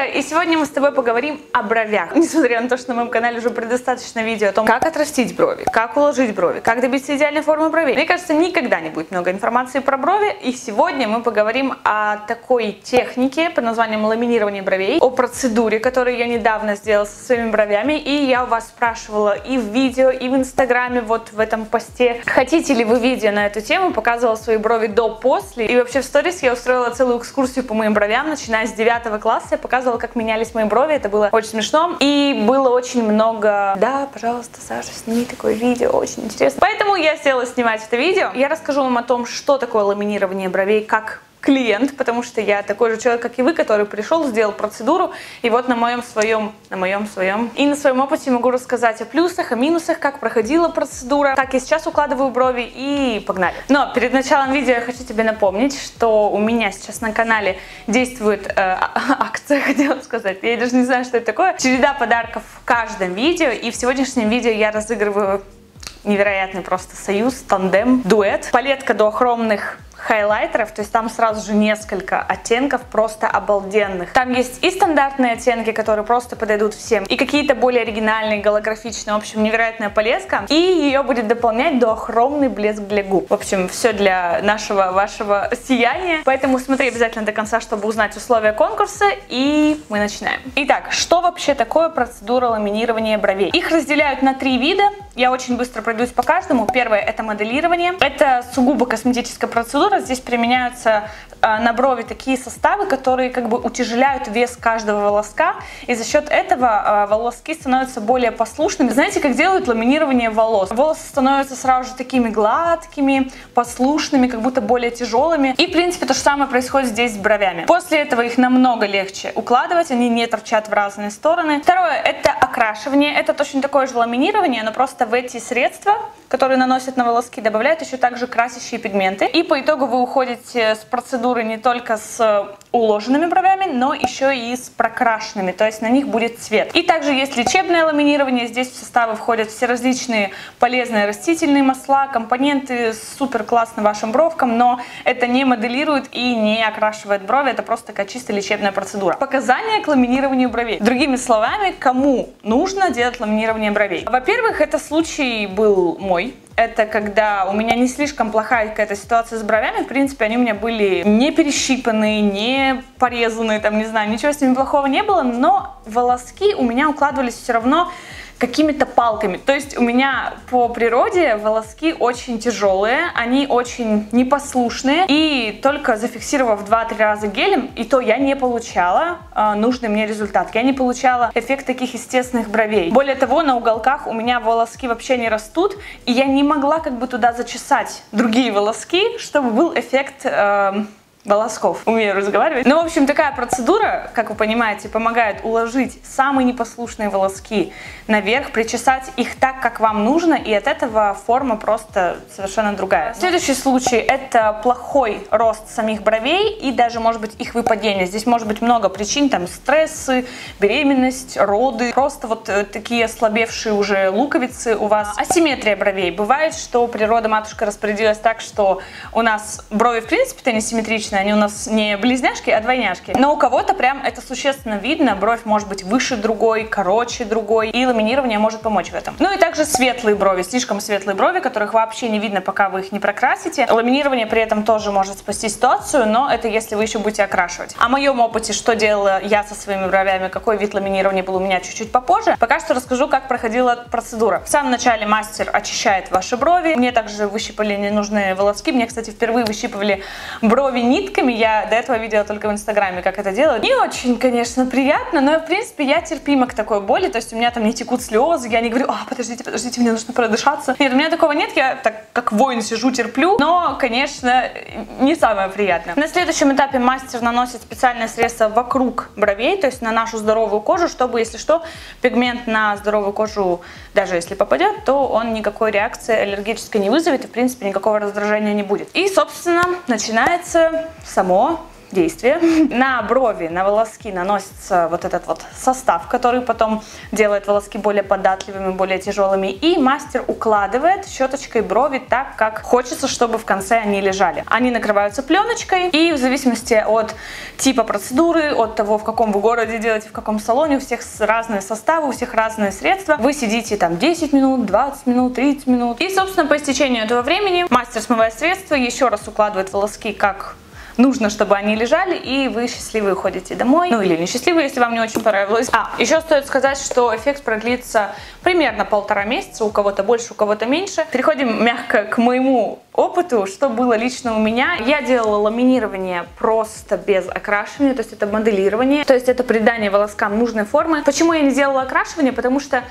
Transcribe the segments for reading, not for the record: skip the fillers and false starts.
Даша, и сегодня мы с тобой поговорим о бровях. Несмотря на то, что на моем канале уже предостаточно видео о том, как отрастить брови, как уложить брови, как добиться идеальной формы бровей. Мне кажется, никогда не будет много информации про брови, и сегодня мы поговорим о такой технике под названием ламинирование бровей, о процедуре, которую я недавно сделала со своими бровями, и я у вас спрашивала и в видео, и в инстаграме, вот в этом посте, хотите ли вы видео на эту тему, показывала свои брови до-после, и вообще в сторис я устроила целую экскурсию по моим бровям, начиная с 9 класса, я показывала, как менялись мои брови, это было очень смешно, и было очень много, да, пожалуйста, Саша, сними такое видео, очень интересно. Поэтому я села снимать это видео, я расскажу вам о том, что такое ламинирование бровей, как клиент, потому что я такой же человек, как и вы, который пришел, сделал процедуру, и вот на моем своем и на своем опыте могу рассказать о плюсах, о минусах, как проходила процедура, как я сейчас укладываю брови, и погнали. Но перед началом видео я хочу тебе напомнить, что у меня сейчас на канале действует акция, хотела сказать, я даже не знаю, что это такое, череда подарков в каждом видео, и в сегодняшнем видео я разыгрываю невероятный просто союз, тандем, дуэт, палетка дуохромных хайлайтеров, то есть там сразу же несколько оттенков просто обалденных. Там есть и стандартные оттенки, которые просто подойдут всем, и какие-то более оригинальные, голографичные, в общем, невероятная палетка, и ее будет дополнять дуохромный блеск для губ. В общем, все для нашего, вашего сияния, поэтому смотри обязательно до конца, чтобы узнать условия конкурса, и мы начинаем. Итак, что вообще такое процедура ламинирования бровей? Их разделяют на 3 вида, я очень быстро пройдусь по каждому. Первое — это моделирование, это сугубо косметическая процедура. Здесь применяются на брови такие составы, которые как бы утяжеляют вес каждого волоска, и за счет этого волоски становятся более послушными. Знаете, как делают ламинирование волос? Волосы становятся сразу же такими гладкими, послушными, как будто более тяжелыми. И в принципе то же самое происходит здесь с бровями. После этого их намного легче укладывать, они не торчат в разные стороны. Второе — это окрашивание. Это точно такое же ламинирование, но просто в эти средства, которые наносят на волоски, добавляют еще также красящие пигменты. И по итогу вы уходите с процедуры не только с уложенными бровями, но еще и с прокрашенными, то есть на них будет цвет. И также есть лечебное ламинирование. Здесь в составы входят все различные полезные растительные масла, компоненты супер классно вашим бровкам, но это не моделирует и не окрашивает брови, это просто такая чисто лечебная процедура. Показания к ламинированию бровей. Другими словами, кому нужно делать ламинирование бровей? Во-первых, это случай был мой. Это когда у меня не слишком плохая какая-то ситуация с бровями, в принципе, они у меня были не перещипанные, не порезанные, там, не знаю, ничего с ними плохого не было, но волоски у меня укладывались все равно какими-то палками. То есть у меня по природе волоски очень тяжелые, они очень непослушные, и только зафиксировав 2-3 раза гелем, и то я не получала нужный мне результат. Я не получала эффект таких естественных бровей. Более того, на уголках у меня волоски вообще не растут, и я не могла как бы туда зачесать другие волоски, чтобы был эффект волосков. Умею разговаривать. Ну, в общем, такая процедура, как вы понимаете, помогает уложить самые непослушные волоски наверх, причесать их так, как вам нужно, и от этого форма просто совершенно другая. Следующий случай — это плохой рост самих бровей и даже, может быть, их выпадение. Здесь может быть много причин, там, стрессы, беременность, роды, просто вот такие ослабевшие уже луковицы у вас. Асимметрия бровей. Бывает, что природа-матушка распорядилась так, что у нас брови, в принципе-то не симметричные, они у нас не близняшки, а двойняшки. Но у кого-то прям это существенно видно, бровь может быть выше другой, короче другой, и ламинирование может помочь в этом. Ну и также светлые брови, слишком светлые брови, которых вообще не видно, пока вы их не прокрасите. Ламинирование при этом тоже может спасти ситуацию, но это если вы еще будете окрашивать. О моем опыте, что делала я со своими бровями, какой вид ламинирования был у меня, чуть-чуть попозже. Пока что расскажу, как проходила процедура. В самом начале мастер очищает ваши брови. Мне также выщипали ненужные волоски. Мне, кстати, впервые выщипывали брови нитками. Я до этого видела только в инстаграме, как это делают. Не очень, конечно, приятно, но в принципе я терпима к такой боли, то есть у меня там не текут слезы, я не говорю: подождите, мне нужно продышаться. Нет, у меня такого нет, я так как воин сижу, терплю, но, конечно, не самое приятное. На следующем этапе мастер наносит специальное средство вокруг бровей, то есть на нашу здоровую кожу, чтобы, если что, пигмент на здоровую кожу, даже если попадет, то он никакой реакции аллергической не вызовет и, в принципе, никакого раздражения не будет. И, собственно, начинается само действие. На брови, на волоски наносится вот этот вот состав, который потом делает волоски более податливыми, более тяжелыми. И мастер укладывает щеточкой брови так, как хочется, чтобы в конце они лежали. Они накрываются пленочкой, и в зависимости от типа процедуры, от того, в каком вы городе делаете, в каком салоне, у всех разные составы, у всех разные средства. Вы сидите там 10 минут, 20 минут, 30 минут. И, собственно, по истечению этого времени мастер смывает средство, еще раз укладывает волоски как нужно, чтобы они лежали, и вы счастливы уходите домой. Ну или не счастливы, если вам не очень понравилось. Еще стоит сказать, что эффект продлится примерно 1,5 месяца, у кого-то больше, у кого-то меньше. Переходим мягко к моему опыту, что было лично у меня. Я делала ламинирование просто без окрашивания, то есть это моделирование, то есть это придание волоскам нужной формы. Почему я не делала окрашивание? Потому что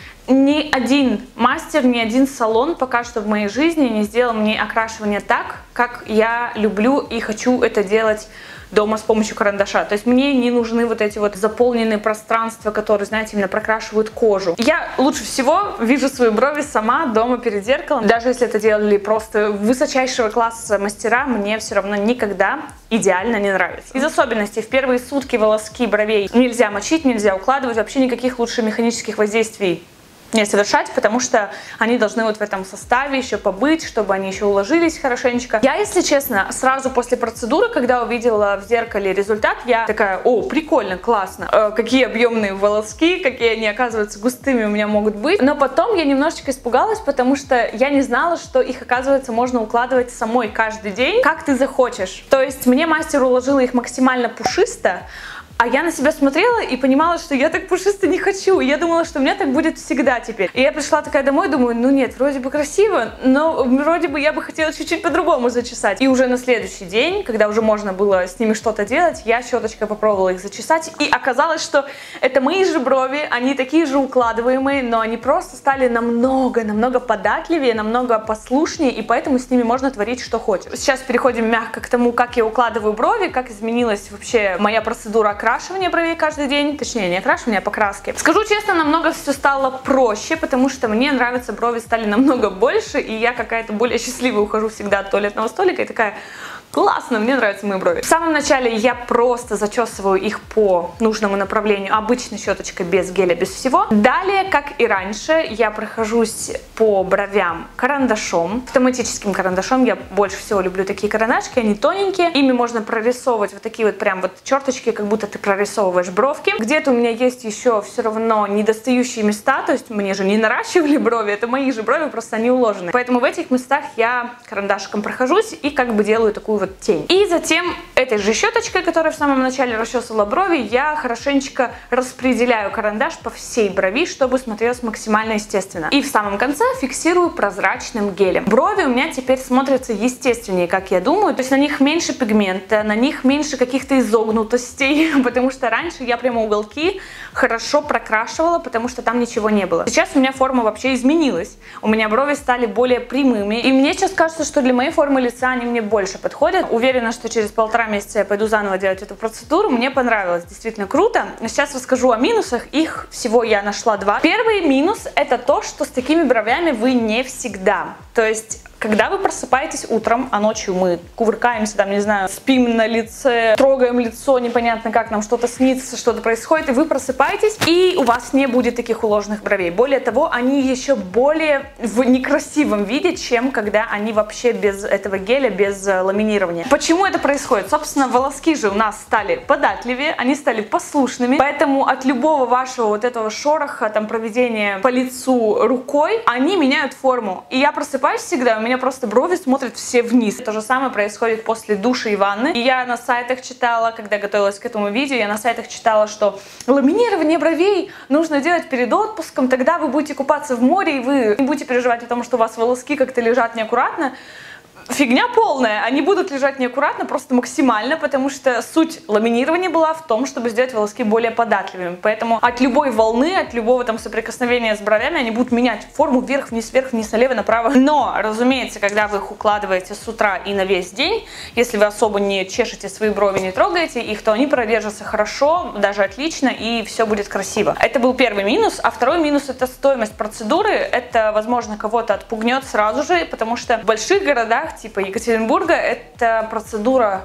ни один мастер, ни один салон пока что в моей жизни не сделал мне окрашивание так, как я люблю и хочу это делать дома с помощью карандаша. То есть мне не нужны вот эти вот заполненные пространства, которые, знаете, именно прокрашивают кожу. Я лучше всего вижу свои брови сама дома перед зеркалом. Даже если это делали просто высочайшего класса мастера, мне все равно никогда идеально не нравится. Из особенностей: в первые сутки волоски бровей нельзя мочить, нельзя укладывать, вообще никаких лучше механических воздействий не совершать, потому что они должны вот в этом составе еще побыть, чтобы они еще уложились хорошенечко. Я, если честно, сразу после процедуры, когда увидела в зеркале результат, я такая: о, прикольно, классно, какие объемные волоски, какие они, оказывается, густыми у меня могут быть. Но потом я немножечко испугалась, потому что я не знала, что их, оказывается, можно укладывать самой каждый день, как ты захочешь. То есть мне мастер уложила их максимально пушисто, а я на себя смотрела и понимала, что я так пушисто не хочу. Я думала, что у меня так будет всегда теперь. И я пришла такая домой, думаю, ну нет, вроде бы красиво, но вроде бы я бы хотела чуть-чуть по-другому зачесать. И уже на следующий день, когда уже можно было с ними что-то делать, я щеточкой попробовала их зачесать. И оказалось, что это мои же брови, они такие же укладываемые, но они просто стали намного податливее, намного послушнее, и поэтому с ними можно творить, что хочешь. Сейчас переходим мягко к тому, как я укладываю брови, как изменилась вообще моя процедура окрашивания бровей каждый день, точнее не окрашивания, а покраски. Скажу честно, намного все стало проще, потому что мне нравится, брови стали намного больше, и я какая-то более счастливая ухожу всегда от туалетного столика и такая: классно, мне нравятся мои брови. В самом начале я просто зачесываю их по нужному направлению, обычной щеточкой, без геля, без всего. Далее, как и раньше, я прохожусь по бровям карандашом, автоматическим карандашом. Я больше всего люблю такие карандашки, они тоненькие. Ими можно прорисовывать вот такие вот прям вот черточки, как будто ты прорисовываешь бровки. Где-то у меня есть еще все равно недостающие места, то есть мне же не наращивали брови, это мои же брови, просто они уложены. Поэтому в этих местах я карандашиком прохожусь и как бы делаю такую вот тень. И затем этой же щеточкой, которая в самом начале расчесывала брови, я хорошенечко распределяю карандаш по всей брови, чтобы смотрелось максимально естественно. И в самом конце фиксирую прозрачным гелем. Брови у меня теперь смотрятся естественнее, как я думаю. То есть на них меньше пигмента, на них меньше каких-то изогнутостей, потому что раньше я прямо уголки хорошо прокрашивала, потому что там ничего не было. Сейчас у меня форма вообще изменилась. У меня брови стали более прямыми. И мне сейчас кажется, что для моей формы лица они мне больше подходят. Уверена, что через 1,5 месяца я пойду заново делать эту процедуру. Мне понравилось, действительно круто. Сейчас расскажу о минусах. Их всего я нашла 2. Первый минус — это то, что с такими бровями вы не всегда. То есть когда вы просыпаетесь утром, а ночью мы кувыркаемся, там, не знаю, спим на лице, трогаем лицо, непонятно как, нам что-то снится, что-то происходит, и вы просыпаетесь, и у вас не будет таких уложенных бровей. Более того, они еще более в некрасивом виде, чем когда они вообще без этого геля, без ламинирования. Почему это происходит? Собственно, волоски же у нас стали податливее, они стали послушными, поэтому от любого вашего вот этого шороха, там, проведения по лицу рукой, они меняют форму. И я просыпаюсь всегда, у меня просто брови смотрят все вниз. То же самое происходит после душа и ванны. И я на сайтах читала, когда готовилась к этому видео, я на сайтах читала, что ламинирование бровей нужно делать перед отпуском, тогда вы будете купаться в море, и вы не будете переживать о том, что у вас волоски как-то лежат неаккуратно. Фигня полная, они будут лежать неаккуратно, просто максимально, потому что суть ламинирования была в том, чтобы сделать волоски более податливыми. Поэтому от любой волны, от любого там соприкосновения с бровями они будут менять форму вверх-вниз, налево, направо. Но, разумеется, когда вы их укладываете с утра и на весь день, если вы особо не чешете свои брови, не трогаете их, то они продержатся хорошо, даже отлично, и все будет красиво. Это был первый минус. А второй минус — это стоимость процедуры. Это, возможно, кого-то отпугнет сразу же, потому что в больших городах типа Екатеринбурга эта процедура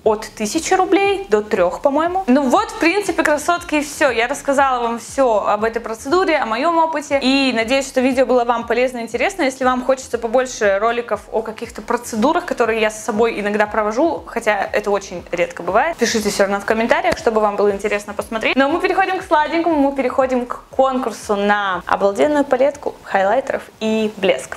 от 1000 рублей до 3, по-моему. Ну вот, в принципе, красотки, и все. Я рассказала вам все об этой процедуре, о моем опыте. И надеюсь, что видео было вам полезно и интересно. Если вам хочется побольше роликов о каких-то процедурах, которые я с собой иногда провожу, хотя это очень редко бывает, пишите все равно в комментариях, чтобы вам было интересно посмотреть. Но мы переходим к сладенькому, мы переходим к конкурсу на обалденную палетку хайлайтеров и блеск.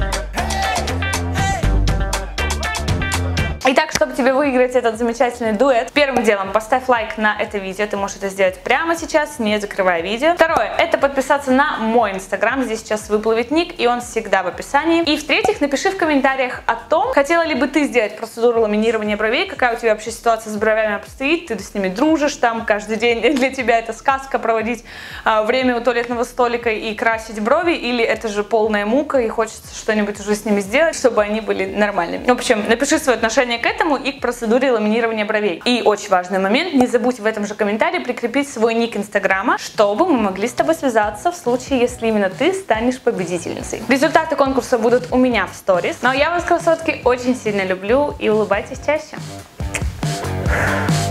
Итак, чтобы тебе выиграть этот замечательный дуэт, первым делом поставь лайк на это видео, ты можешь это сделать прямо сейчас, не закрывая видео. Второе, это подписаться на мой инстаграм, здесь сейчас выплывет ник, и он всегда в описании. И в-третьих, напиши в комментариях о том, хотела ли бы ты сделать процедуру ламинирования бровей, какая у тебя вообще ситуация с бровями обстоит, ты с ними дружишь, там каждый день для тебя это сказка проводить время у туалетного столика и красить брови, или это же полная мука и хочется что-нибудь уже с ними сделать, чтобы они были нормальными. В общем, напиши свое отношение к этому и к процедуре ламинирования бровей. И очень важный момент, не забудь в этом же комментарии прикрепить свой ник инстаграма, чтобы мы могли с тобой связаться в случае, если именно ты станешь победительницей. Результаты конкурса будут у меня в сторис. Ну а я вас, красотки, очень сильно люблю, и улыбайтесь чаще.